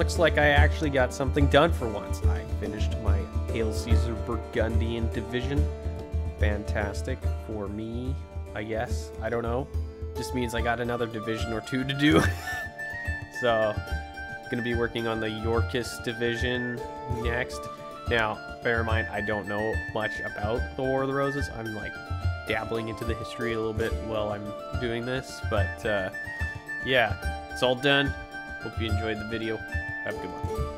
looks like I actually got something done for once. I finished my Hail Caesar Burgundian division. Fantastic for me, I guess. I don't know. Just means I got another division or two to do. So, gonna be working on the Yorkist division next. Now, bear in mind, I don't know much about the War of the Roses. I'm like dabbling into the history a little bit while I'm doing this, but yeah, it's all done. Hope you enjoyed the video. Have a good one.